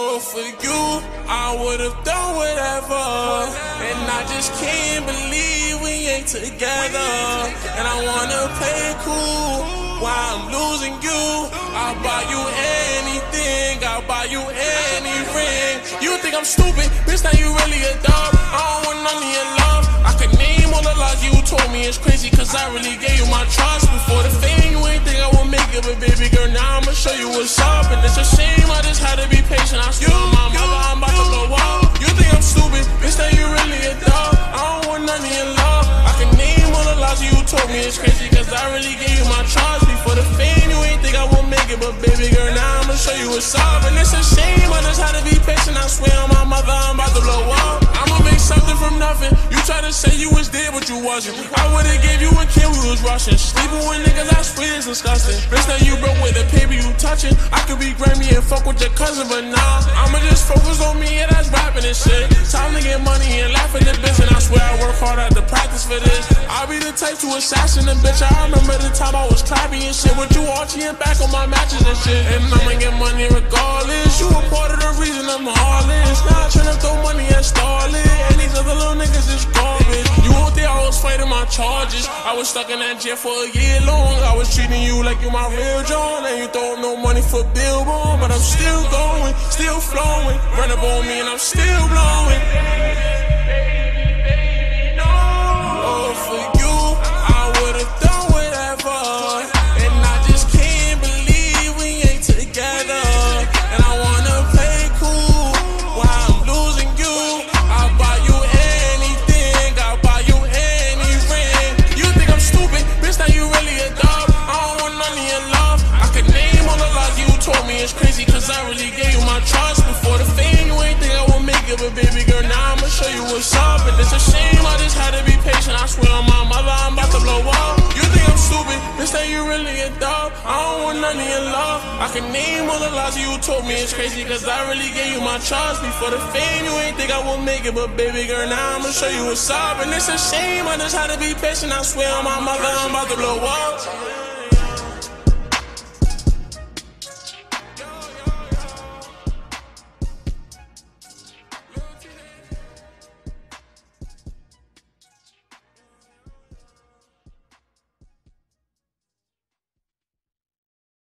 Oh, for you, I would've done whatever. And I just can't believe we ain't together. And I wanna play it cool while I'm losing you. I'll buy you anything, I'll buy you any ring. You think I'm stupid, bitch, now you really a dog. I don't want none of your love. I could name all the lies you told me, it's crazy, cause I really gave you my trust. Before the fame, you ain't think I would make it, but baby girl, now I'ma show you what's up. And it's a shame, I just had to be patient. I swear on my mother, I'm about to blow up. You think I'm stupid, bitch, now you really a dog. I don't want none of your love. I can name all the lies you told me, it's crazy, cause I really gave you my trust. Before the fame, you ain't think I would make it, but baby girl, now I'ma show you what's up. And it's a shame, I just had to be patient. I swear on my mother, I'm about to blow up. I'ma make something from nothing. You try to say you was there, but you wasn't. I would've gave you a kid, we was rushing. Sleeping with niggas, I swear it's disgusting. Bitch, now you broke with the paper you touching. I could be Grammy and fuck with your cousin, but nah, I'ma just focus on me, yeah, that's rapping and shit. Time to get money and laugh at the bitch, and I swear I work hard at the practice for this. I'll be the type to assassin a bitch. I remember the time I was clapping and shit with you arching back on my matches and shit. And I'ma get money regardless. You a part of the reason I'm heartless. Now I'm tryna throw money at Starlet, and these other little niggas is garbage. You won't think I was fighting my charges. I was stuck in that jail for a year long. I was treating you like you my real John, and you throw up no money for billboard, but I'm still going, still flowing. Run up on me and I'm still blowing. Oh, for you, I would've done whatever. And I just can't believe we ain't together. And I wanna play cool while I'm losing you. I'll buy you anything, I'll buy you any ring. You think I'm stupid, bitch, now you really a dog. I don't want none of your love. I could name all the lies you told me, it's crazy, cause I really gave you my trust. Before the fame, you ain't think I would make it, but baby girl, now I'ma show you what's up. And it's a shame, I just had to be patient. I swear on my mother, I'm about to blow up. You think I'm stupid, bitch, now you really a dog. I don't want none of your love. I can name all the lies you told me, it's crazy, cause I really gave you my trust. Before the fame, you ain't think I would make it, but baby girl, now I'ma show you what's up. And it's a shame, I just had to be patient. I swear on my mother, I'm about to blow up.